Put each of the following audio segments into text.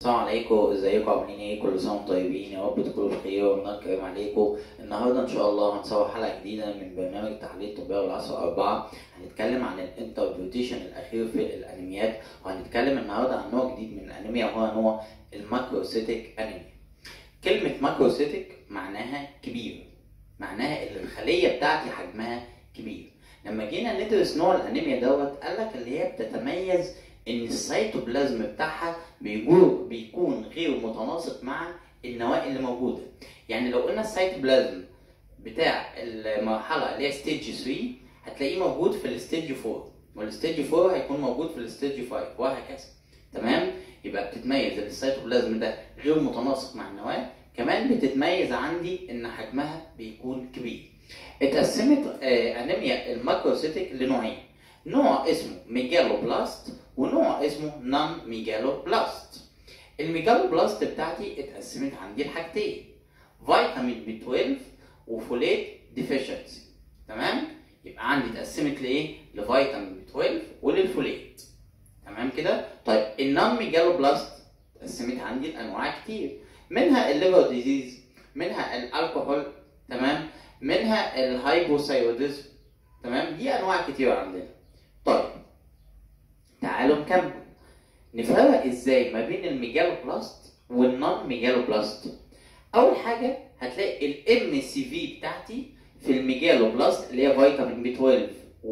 السلام عليكم، ازيكم عاملين ايه؟ كل سنه وانتم طيبين، يا رب تكونوا بخير ورمضان كريم عليكم. النهارده ان شاء الله هنصور حلقه جديده من برنامج تحليل الطبيه والعصر 4. هنتكلم عن الانتربريتيشن الاخير في الانيميات، وهنتكلم النهارده عن نوع جديد من الانيميا وهو نوع الماكروسيتيك انيميا. كلمه ماكروسيتيك معناها كبير، معناها ان الخليه بتاعتي حجمها كبير. لما جينا ندرس نوع الانيميا دوت قالك اللي هي بتتميز ان السيتوبلازم بتاعها بيكون غير متناسق مع النواة اللي موجوده. يعني لو قلنا السيتوبلازم بتاع المرحله اللي هي ستيج 3 هتلاقيه موجود في الستيج 4، والستيج 4 هيكون موجود في الستيج 5 وهكذا. تمام؟ يبقى بتتميز ان السيتوبلازم ده غير متناسق مع النواه، كمان بتتميز عندي ان حجمها بيكون كبير. اتقسمت انيميا الماكروسيتيك لنوعين، نوع اسمه ميجالوبلاست ونوع اسمه نون ميجالوبلاست. الميجالوبلاست بتاعتي اتقسمت عندي لحاجتين، فيتامين بي 12 وفوليت ديفيشنسي. تمام؟ يبقى عندي اتقسمت لايه؟ لفيتامين بي 12 وللفوليت. تمام كده؟ طيب النون ميجالوبلاست اتقسمت عندي لانواع كتير، منها الليفر ديزيز، منها الكحول، تمام؟ منها الهايبوثايروديزم. تمام؟ دي انواع كتير عندنا. طيب تعالوا نكمل نفرق ازاي ما بين الميجالوبلاست والنون ميجالوبلاست. اول حاجه هتلاقي الام سي في بتاعتي في الميجالوبلاست اللي هي فيتامين بي 12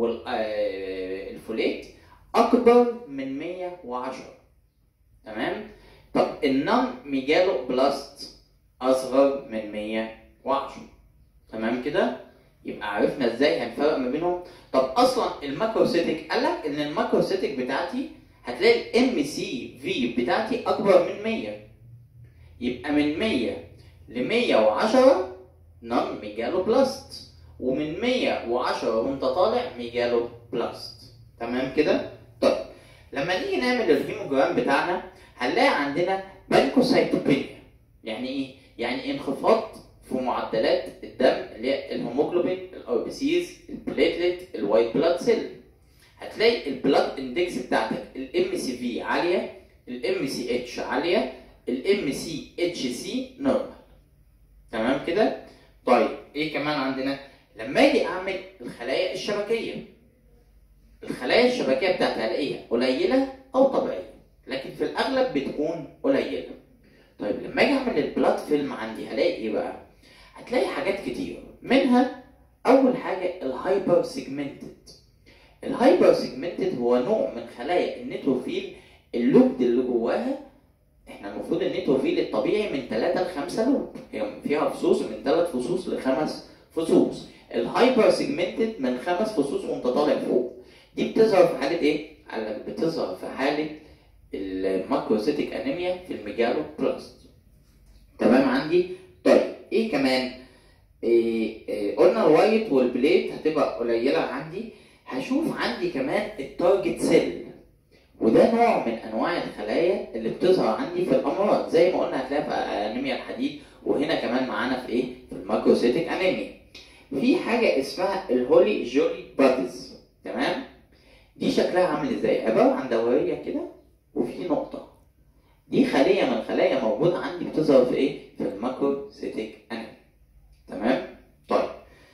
والفوليت اكبر من 110. تمام؟ طب النون ميجالوبلاست اصغر من 110. تمام كده؟ يبقى عرفنا ازاي هنفرق ما بينهم. طب اصلا الماكروسيتيك قالك ان الماكروسيتيك بتاعتي هتلاقي الام سي في بتاعتي اكبر من 100، يبقى من 100 ل 110 نون ميجالوبلاست، ومن 110 وانت طالع ميجالوبلاست. تمام كده؟ طيب لما نيجي نعمل الهيموجرام بتاعنا هنلاقي عندنا بانكوسايتوبينيا. يعني ايه؟ يعني انخفاض في معدلات الدم اللي هي الهيموجلوبين، الار بي سيز، البليتلت، الوايت بلاد سيل. هتلاقي البلاد اندكس بتاعتك الام سي في عاليه، الام سي اتش عاليه، الام سي اتش سي نورمال. تمام كده؟ طيب ايه كمان عندنا؟ لما اجي اعمل الخلايا الشبكيه، الخلايا الشبكيه بتاعتي هلاقيها قليله او طبيعيه، لكن في الاغلب بتكون قليله. طيب لما اجي اعمل البلاد فيلم عندي هلاقي ايه بقى؟ هتلاقي حاجات كتير، منها اول حاجه الهايبر سيجمنتد. الهايبر سيجمنتد هو نوع من خلايا النيتروفيل اللوب اللي جواها. احنا المفروض النيتروفيل الطبيعي من 3 ل 5 لوب، هي فيها فصوص من 3 فصوص ل 5 فصوص. الهايبر سيجمنتد من 5 فصوص وانت طالع فوق. دي بتظهر في حاله ايه؟ بتظهر في حاله الماكروسيتيك انيميا في الميجالوبلاست. تمام عندي؟ طيب ايه كمان؟ قلنا الوايت والبليت هتبقى قليله عندي. هشوف عندي كمان التارجت سيل، وده نوع من انواع الخلايا اللي بتظهر عندي في الامراض، زي ما قلنا هتلاقيها في انيميا الحديد، وهنا كمان معانا في ايه؟ في الماكروسيتيك انيميا. في حاجه اسمها الهولي جولي باديز. تمام؟ دي شكلها عامل ازاي؟ عباره عن دوريه كده وفي نقطه. دي خليه من الخلايا موجوده عندي بتظهر في ايه؟ في الماكروسيتيك انيميا. تمام؟ طيب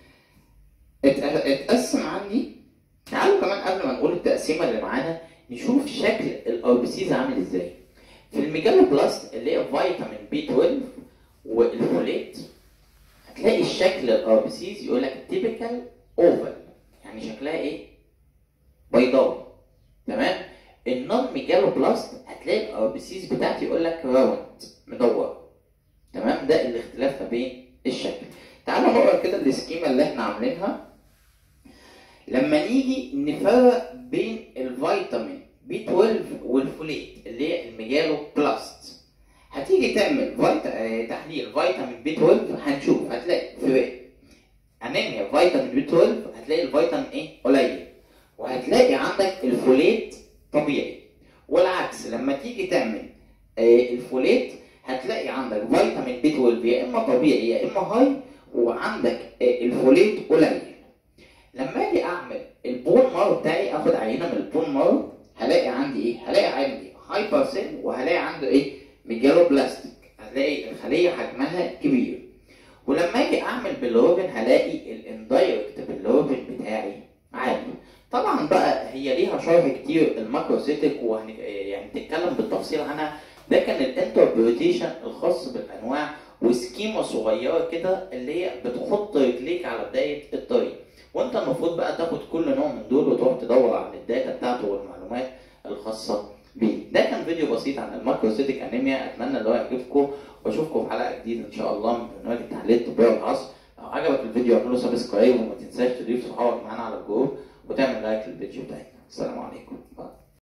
اتقسم عندي. تعالوا كمان قبل ما نقول التقسيمه اللي معانا نشوف شكل الار بي سيز عامل ازاي. في الميجالوبلاست اللي هي فيتامين بي 12 والفوليت هتلاقي الشكل الار بي سيز يقول لك تيبيكال اوفال، يعني شكلها ايه؟ بيضاوي. تمام؟ النون ميجالوبلاست هتلاقي الار بي سيز بتاعتي يقول لك راوند، مدور. تمام؟ ده الاختلاف ما بين الشكل. تعالوا نقرا كده السكيما اللي احنا عاملينها. لما نيجي نفرق بين الفيتامين بي 12 والفوليت اللي هي الميجالوبلاست، هتيجي تعمل تحليل فيتامين بي 12 هنشوف هتلاقي في انيميا فيتامين بي 12 هتلاقي الفيتامين ايه؟ قليل، وهتلاقي عندك الفوليت طبيعي. والعكس لما تيجي تعمل الفوليت هتلاقي عندك فيتامين بي 12 يا اما طبيعي يا اما هاي، وعندك الفوليت قليل. لما اجي اعمل البون مارو بتاعي، اخد عينه من البون مارو، هلاقي عندي ايه؟ هلاقي عندي هايبر سيل، وهلاقي عنده ايه؟ ميجالو بلاستيك هتلاقي الخليه حجمها كبير. ولما اجي اعمل بالروبن هلاقي الاندايركت بالروبن بتاعي عالي. طبعا بقى هي ليها شرح كتير الماكروسيتك يعني تتكلم بالتفصيل عنها. ده كان الانتربريتيشن الخاص بالانواع وسكيمه صغيره كده اللي هي بتحط رجليك على بدايه الطريق، وانت المفروض بقى تاخد كل نوع من دول وتروح تدور على الداتا بتاعته والمعلومات الخاصه بيه. ده كان فيديو بسيط عن الماكروسيتك انيميا، اتمنى ان هو يعجبكم واشوفكم في حلقه جديده ان شاء الله من برنامج التحليل الطبي والعصر. لو عجبك الفيديو اعملوا سبسكرايب وما تنساش تضيف صحابك معانا على الجروب وتعمل لايك للفيديو بتاعنا. السلام عليكم.